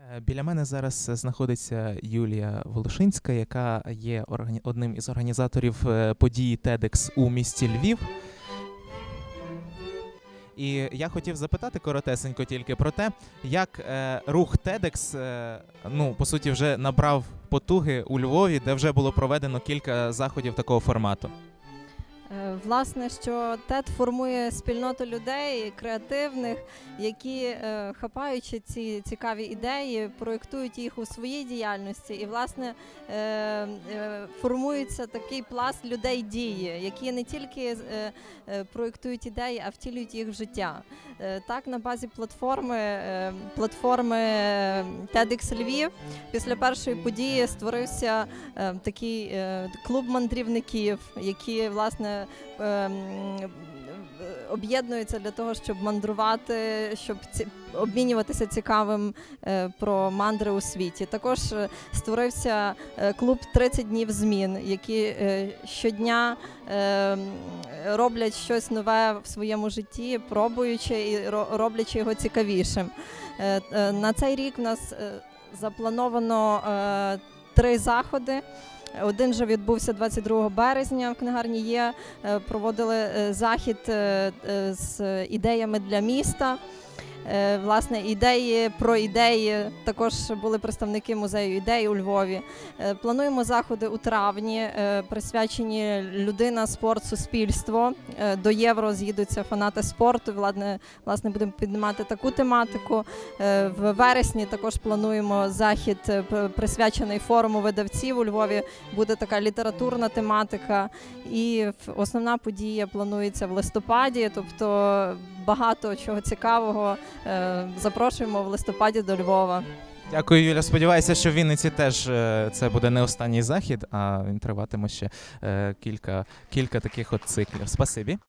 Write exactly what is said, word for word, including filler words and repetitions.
Е, Біля мене зараз знаходиться Юлія Волошинська, яка є органі- одним із організаторів е, події TEDx у місті Львів. І я хотів запитати коротесенько тільки про те, як е, рух TEDx, е, ну, по суті, вже набрав потуги у Львові, де вже було проведено кілька заходів такого формату. Е, Власне, що тед формує спільноту людей креативних, які, е, хапаючи ці цікаві ідеї, проєктують їх у своїй діяльності. І, власне, е, е, формується такий пласт людей дії, які не тільки е, е, проєктують ідеї, а втілюють їх в життя. Е, так, на базі платформи, е, платформи TEDx Львів після першої події створився е, такий е, клуб мандрівників, які, власне, Ем, об'єднуються для того, щоб мандрувати, щоб ці, обмінюватися цікавим е, про мандри у світі. Також е, створився е, клуб тридцять днів змін, які е, щодня е, роблять щось нове в своєму житті, пробуючи і ро, роблячи його цікавішим. Е, е, на цей рік в нас е, заплановано е, три заходи. Один же відбувся двадцять другого березня в книгарні Є. Проводили захід з ідеями для міста. Власне, ідеї про ідеї, також були представники музею ідей у Львові. Плануємо заходи у травні, присвячені людина, спорт, суспільство. До Євро з'їдуться фанати спорту, власне, власне будемо піднімати таку тематику. В вересні також плануємо захід, присвячений форуму видавців у Львові. Буде така літературна тематика. І основна подія планується в листопаді, тобто багато чого цікавого. Запрошуємо в листопаді до Львова. Дякую, Юля. Сподіваюся, що в Вінниці теж е, це буде не останній захід, а він триватиме ще е, кілька, кілька таких от циклів. Спасибі.